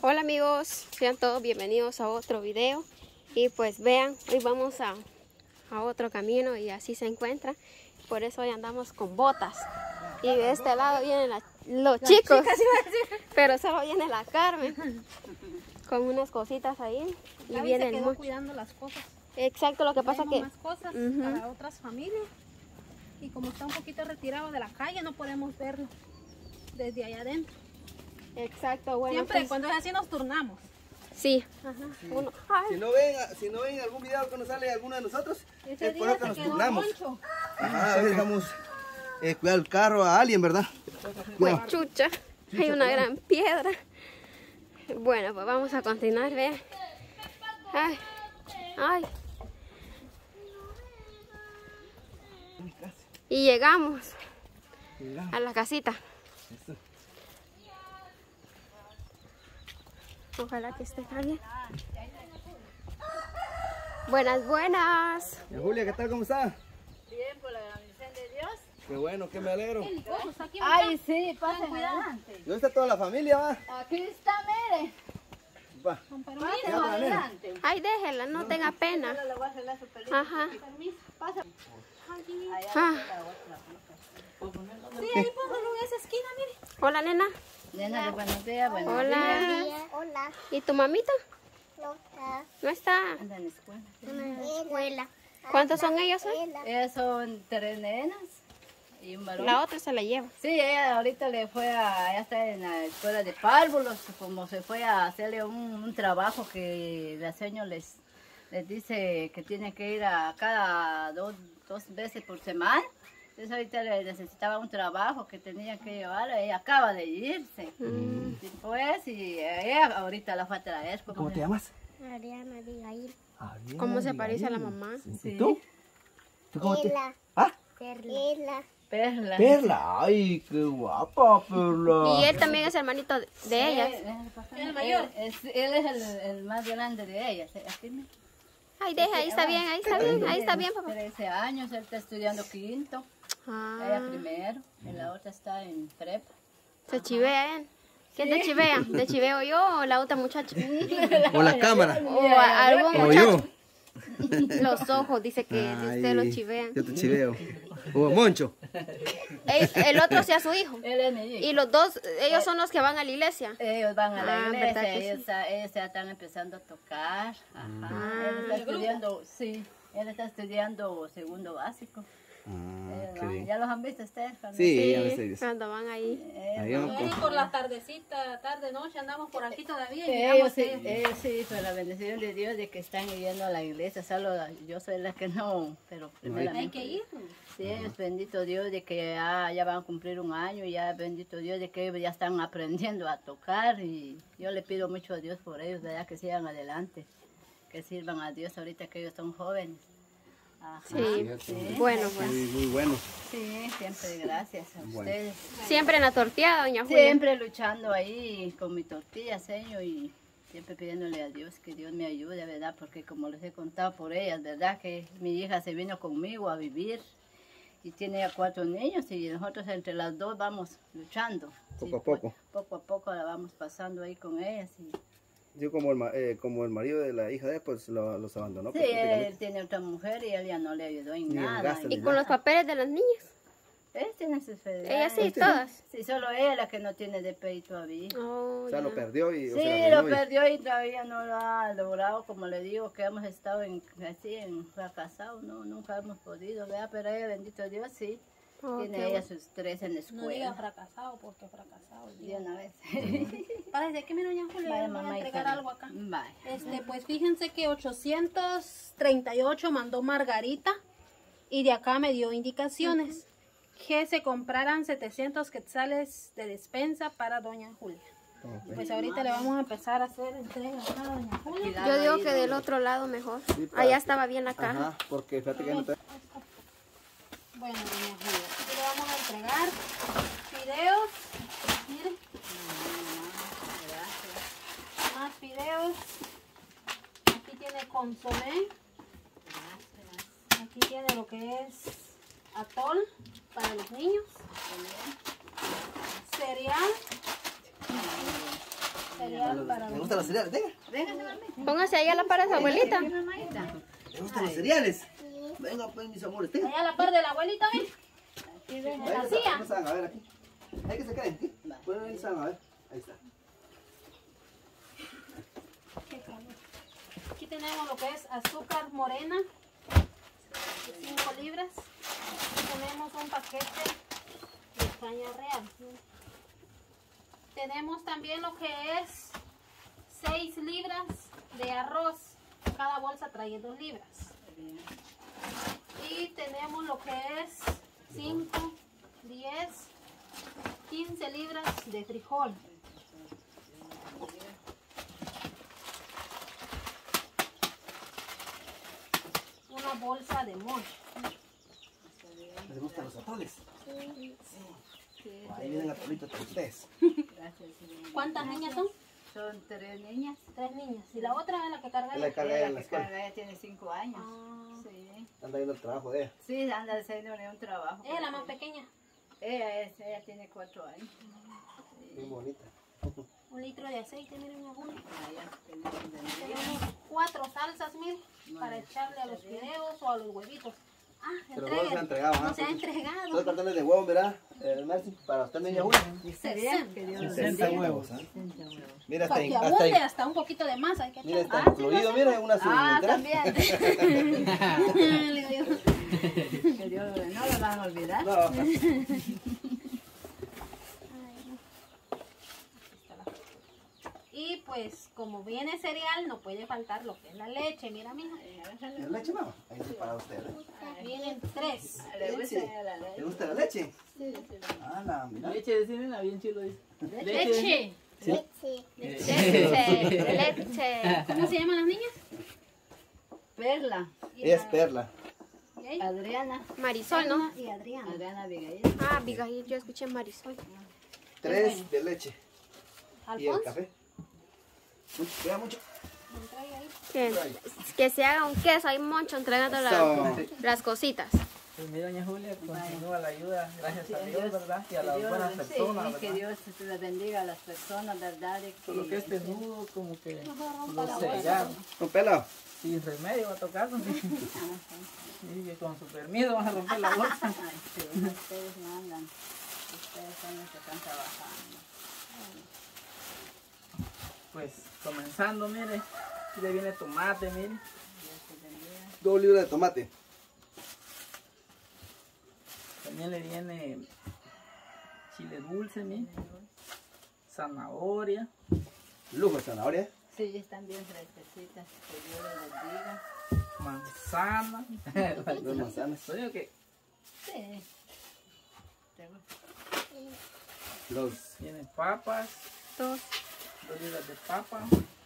Hola amigos, sean todos bienvenidos a otro video. Y pues vean, hoy vamos a otro camino y así se encuentra. Por eso hoy andamos con botas. Y de este lado vienen los chicos, pero solo viene la Carmen con unas cositas ahí. Y viene el Moncho cuidando las cosas. Exacto, lo que pasa que más cosas para otras familias. Y como está un poquito retirado de la calle, no podemos verlo desde allá adentro. exacto, bueno. Siempre pues, cuando es así nos turnamos. sí. Sí. Uno, ay, Si no ven algún video que nos sale alguno de nosotros, Ese es por día eso que se nos quedó turnamos. Moncho. Ajá, a veces vamos a cuidar el carro a alguien, ¿verdad? pues chucha, hay una gran piedra. Bueno, pues vamos a continuar, vean. Ay, ay. Y llegamos a la casita. Ojalá que esté bien. Buenas, buenas. Julia, ¿qué tal? ¿Cómo está? Bien, por la bendición de Dios. Qué bueno, que me alegro. Ay, sí, pasen adelante. ¿Dónde está toda la familia, va? Aquí está, mire. Va. Pasen Ya, adelante. Ay, déjela, no tenga pena. Ahora le voy a arreglar su pelito. Ajá. Permiso, pasa. Allá Ah. está la otra pieza. Sí, ahí póngalo en esa esquina, mire. Hola, nena. Nena de buenos días, buenos Hola. días. Hola, ¿Y tu mamita? No está. Anda en la escuela. en la escuela. ¿Cuántos son ellos hoy? Ellas son 3 nenas y un varón. La otra se la lleva. Sí, ella ahorita le fue ella está en la escuela de párvulos, como se fue a hacerle un trabajo que la señora les dice que tiene que ir a cada dos veces por semana. Entonces ahorita le necesitaba un trabajo que tenía que llevar, ella acaba de irse. Después, y ella ahorita la fue a traer. ¿Cómo te llamas? Ariana Abigail. ¿Cómo se parece a la mamá? Sí. ¿Y tú? ¿Tú cómo te...? Perla. ¿Ah? Perla. Perla. Perla. Ay, qué guapa, Perla. Y él también es hermanito de ellas. El mayor. Él es el más grande de ellas. Aquí me- Ay, deja, ahí está bien, ahí está bien, ahí está bien, papá. 13 años, él está estudiando quinto, ella Ah, primero, y la otra está en prepa. se chivea, ¿eh? ¿Quién te chivea? ¿Te chiveo yo o la otra muchacha? O la cámara. O algún O muchacho. yo. Los ojos, dice que de usted los chivean. Yo te chiveo. O Moncho. El otro sea su hijo. Él es mi hijo. Y los dos, ellos son los que van a la iglesia. Ellos van a la Ah, ¿verdad iglesia, que ellos ya están empezando a tocar. Ajá. Él está estudiando, sí, él está estudiando segundo básico. Ellos qué van- bien. ¿Ya los han visto ustedes? Sí, ya Sí, me sé. cuando van ahí. Ahí Ellos, vamos Ahí con- por la tardecita, tarde, noche, andamos por aquí todavía. Y ellos llegamos sí, ellos sí, por la bendición de Dios de que están yendo a la iglesia. Solo yo soy la que no, pero hay primeramente. que ir. Sí, ellos, bendito Dios de que ya van a cumplir un año, ya bendito Dios de que ellos ya están aprendiendo a tocar y yo le pido mucho a Dios por ellos, ¿verdad? Que sigan adelante, que sirvan a Dios ahorita que ellos son jóvenes. Ajá, Sí. Bueno, pues. Muy, muy bueno. sí, siempre gracias a Bueno. ustedes. Siempre en la tortilla, doña Julia. Siempre luchando ahí con mi tortilla, señor, y siempre pidiéndole a Dios que Dios me ayude, ¿verdad? Porque como les he contado por ellas, ¿verdad? Que mi hija se vino conmigo a vivir y tiene ya 4 niños y nosotros entre las dos vamos luchando. Poco a pues, poco. poco a poco la vamos pasando ahí con ellas. Y, Yo como el marido de la hija de él, pues los abandonó. sí, pues, él prácticamente. tiene otra mujer y él ya no le ayudó en Ni en nada. gasto, Y con los papeles de las niñas. Él tiene sus federales. Ellas sí, todas. Sí, solo ella la que no tiene DPI todavía. Oh, O sea, ya. lo perdió y... o Sí, sea, lo arruinó y- perdió y todavía no lo ha logrado, como le digo, que hemos estado así en fracasado, no, nunca hemos podido, ¿verdad? Pero ella, bendito Dios, sí, Oh, tiene qué ella bueno. sus 3 en la No diga escuela. fracasado porque fracasado. De una vez. Parece que mira, doña Julia, Vaya, le voy a mamá, entregar hija. algo acá. Vaya. Pues fíjense que 838 mandó Margarita y de acá me dio indicaciones que se compraran 700 quetzales de despensa para doña Julia. Pues ahorita le vamos a empezar a hacer entrega acá a doña Julia. Yo digo que del otro lado mejor. Sí, para Allá que- estaba bien la caja. Ajá, porque fíjate que no te... Bueno, doña Julia, aquí le vamos a entregar fideos. Miren, más fideos. Aquí tiene consomé. Aquí tiene lo que es atol para los niños. Cereal. Cereal para ¿Le gustan los cereales? Venga. Véngase, mamita. Póngase ahí a la par de su abuelita. Aquí, mamadita. ¿Le gustan los cereales? Venga, pues, mis amores. Venga. allá a la par de la abuelita, ¿ven? Aquí, ven. Ahí la está, silla. no se van a ver aquí. Hay que se queden aquí. Pueden venir, se van a ver. Ahí está. Aquí tenemos lo que es azúcar morena, 5 libras. Aquí tenemos un paquete de caña real. Tenemos también lo que es 6 libras de arroz. Cada bolsa trae 2 libras. Y tenemos lo que es 5, 10, 15 libras de frijol. Una bolsa de mocho. ¿Les gustan los atoles? Ahí vienen atolitos para ustedes. Gracias, sí. ¿Cuántas niñas son? Son 3 niñas. 3 niñas. ¿Y la otra es la que carga Es la ella? carga Ella en la que escuela. carga, ella tiene 5 años. Ah. Sí. Anda viendo el trabajo de ella. Sí, anda haciéndole un trabajo. Ella es la más pequeña. Ella tiene 4 años. Bien bonita. 1 litro de aceite, miren mi abuela. Allá tenemos de Tenemos 4 salsas, miren, para echarle a los fideos o a los huevitos. Ah, Pero no se ha entregado. No ¿ah? se ha entregado. 2 cartones de huevo, ¿verdad? Mercy, para usted, niña Julia. Está bien, que Dios los 60 bendiga. huevos, ¿ah? 60 huevos. Mira, Para que abunde hasta un poquito de más hay que mira, echar. está incluido, mira, una Ah, suministra. también. Le digo yo. Que Dios no lo van a olvidar. No, Y pues, como viene cereal, no puede faltar lo que es la leche. Mira, mija. ¿la leche, mamá? Ahí está para usted. Vienen 3. Le gusta Leche. la ¿Le leche. gusta la leche? Ah, la, mira. Leche de cine, bien chido dice. Leche. Leche. ¿Cómo se llaman las niñas? Perla, Ella es Perla. ¿Y ella? Adriana, Marisol, ¿no? Y Adriana. Adriana Abigail. Ah, Abigail, yo escuché Marisol. 3 de leche. Y el Alfonso. café. Mucho, cuida mucho. Que se haga un queso, hay mucho entregando Eso. las cositas. Pues mi doña Julia continúa la ayuda, gracias a Que Dios, ¿verdad? Y a que las Dios buenas los- personas, sí, que ¿verdad? Dios les bendiga a las personas, ¿verdad? Y Solo que este nudo como que rompa la lo bolsa. sellaron. Con pelo. Sin remedio va a tocar. Y que con su permiso van a romper la bolsa. Ay, sí, ustedes mandan. Ustedes son los que están trabajando. Pues comenzando, mire. Aquí le viene tomate, mire. Dios te bendiga. 2 libras de tomate. También le viene chile dulce, mire. Zanahoria. Lujo de zanahoria. Sí, están bien fresquecitas. Que Dios les bendiga. Manzana. 2 manzanas. Lo único que Sí. ¿Te gusta? Los tiene papas. 2. 2 libras de papa.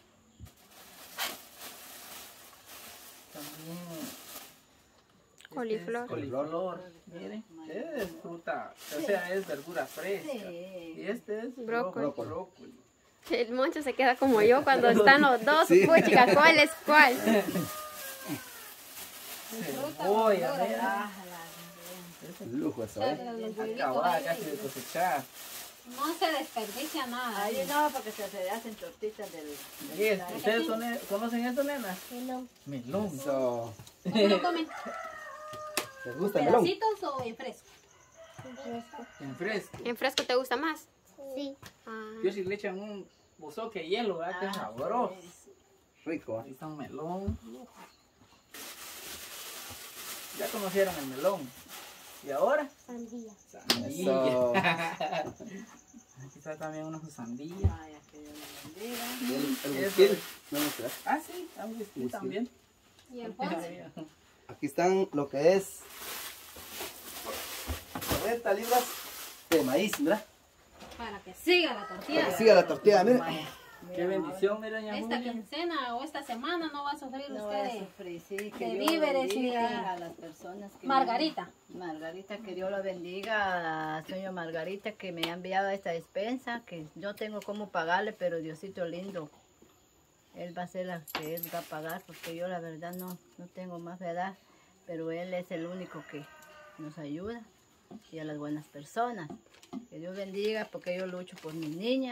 También Coliflor. este es coliflor, miren, es fruta, o sea, es verdura fresca. Sí. Y este es Brócoli. brócoli. El moncho se queda como yo cuando están los dos. Sí. Puchica, ¿cuál es cuál? Cebolla, miren. Ah, lujo de zanahoria. Acabada casi de cosechar. No se desperdicia nada. ahí no, porque se hacen tortitas del... Y esto, ¿ustedes conocen esto, nena? Melón. Eso. ¿Cómo lo comen? ¿Les gusta el melón? ¿Pedacitos o en fresco? En fresco. ¿En fresco te gusta más? Sí. Ah, Yo si le echan un bozoque de hielo, ¿verdad? Que es sabroso. Rico, Ahí está un melón. Ya conocieron el melón. ¿Y ahora? Sandía. Eso. Aquí está también una sandía. Ay, que Dios les bendiga. El whisky. No me será. Ah, sí, un whisky Whisky. también. ¿Y el ponce? Aquí están lo que es 40 libras de maíz, ¿verdad? Para que siga la Para tortilla. que siga la tortilla, mira. Qué bendición, mira, doña Esta Julia. quincena o esta semana no va a sufrir No usted voy a de sufrir, sí, de que Dios víveres bendiga ni- a las personas que Margarita. Margarita, que Dios la bendiga a señor Margarita que me ha enviado esta despensa, que yo tengo cómo pagarle, pero Diosito lindo, Él va a ser la que Él va a pagar, porque yo la verdad no tengo más verdad, pero Él es el único que nos ayuda, y a las buenas personas. Que Dios bendiga, porque yo lucho por mis niñas, y a las buenas personas. Que Dios bendiga a las personas que me han enviado esta despensa, que yo tengo cómo pagarle, pero Diosito lindo, Él va a ser la que Él va a pagar, porque yo la verdad no tengo más verdad, pero Él es el único que nos ayuda y a las buenas personas.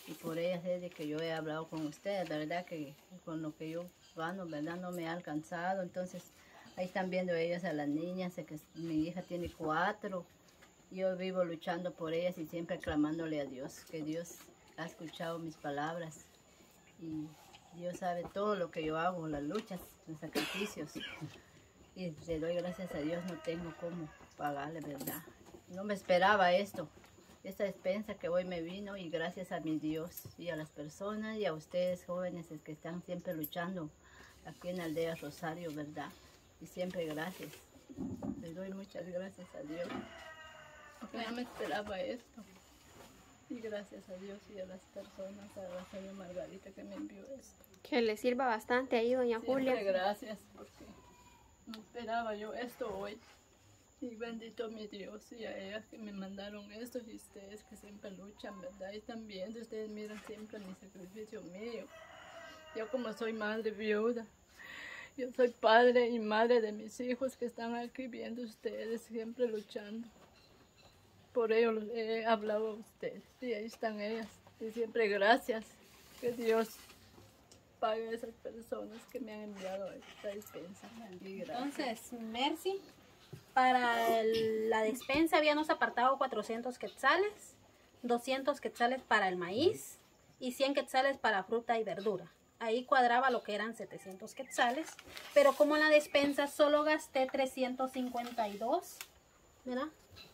Y por ellas es de que yo he hablado con ustedes, verdad que con lo que yo gano, verdad, no me ha alcanzado. Entonces, ahí están viendo ellas a las niñas, sé que mi hija tiene 4. Yo vivo luchando por ellas y siempre clamándole a Dios, que Dios ha escuchado mis palabras. Y Dios sabe todo lo que yo hago, las luchas, los sacrificios. Y le doy gracias a Dios, no tengo cómo pagarle, verdad. No me esperaba esto. Esta despensa que hoy me vino y gracias a mi Dios y a las personas y a ustedes jóvenes que están siempre luchando aquí en Aldea Rosario, ¿verdad? Y siempre gracias. Les doy muchas gracias a Dios, porque no me esperaba esto. Y gracias a Dios y a las personas, a la señora Margarita que me envió esto. Que le sirva bastante ahí, doña Julia. Siempre gracias, porque no esperaba yo esto hoy. Y bendito mi Dios y a ellas que me mandaron esto y ustedes que siempre luchan, ¿verdad? Y también ustedes miran siempre mi sacrificio mío. Yo como soy madre viuda, yo soy padre y madre de mis hijos que están aquí viendo ustedes siempre luchando. Por ello les he hablado a ustedes y ahí están ellas. Y siempre gracias, que Dios pague a esas personas que me han enviado esta despensa. Y gracias. Entonces, Mercy, para la despensa habíamos apartado 400 quetzales, 200 quetzales para el maíz y 100 quetzales para fruta y verdura. Ahí cuadraba lo que eran 700 quetzales, pero como en la despensa solo gasté 352, ¿verdad?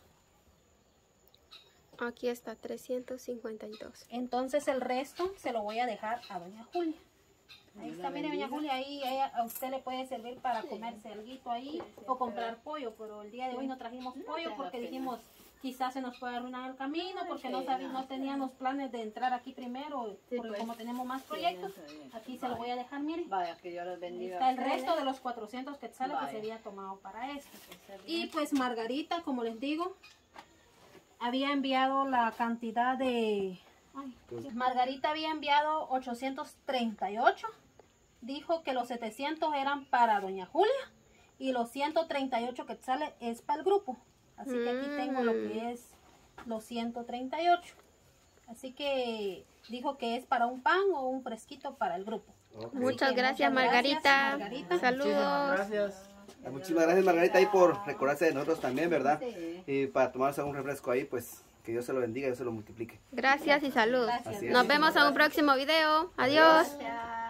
Aquí está, 352. Entonces el resto se lo voy a dejar a doña Julia. Ahí está, mire doña Julia, ahí a usted le puede servir para comerse alguito ahí o comprar pollo, pero el día de hoy no trajimos pollo porque dijimos quizás se nos puede arruinar el camino porque no teníamos planes de entrar aquí primero, porque como tenemos más proyectos, aquí se lo voy a dejar, mire. Vaya, que Dios los Ahí bendiga. está el resto de los 400 quetzales que se había tomado para esto. Y pues Margarita, como les digo, había enviado la cantidad de... Margarita había enviado 838. Dijo que los 700 eran para doña Julia y los 138 quetzales es para el grupo. Así que aquí tengo lo que es los 138. Así que dijo que es para un pan o un fresquito para el grupo. Ok. Muchas gracias, Margarita. Margarita. Saludos. Gracias. Muchísimas gracias, Margarita, ahí por recordarse de nosotros también, ¿verdad? Y para tomarse un refresco ahí, pues que Dios se lo bendiga y Dios se lo multiplique. Gracias y saludos. Gracias. Así es. Nos vemos en un próximo video. Adiós. Gracias.